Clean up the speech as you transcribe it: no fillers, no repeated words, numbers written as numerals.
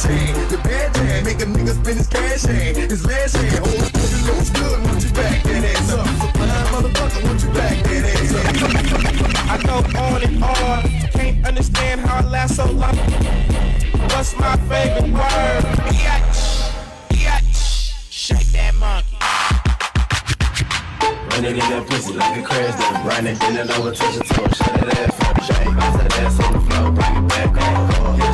hand. The bad jam, make a nigga spin his cash hand. His last hand, hold the pussy looks good. Want you back that ass up? So fine, motherfucker, want you back that ass up? I go on and on, can't understand how I last so long. What's my favorite word? Shake that monkey. Running in that pussy like a crash dump. Running, bending over, touch your toe. Shut that ass up, shake. Bounce that ass on the floor, bring it back on.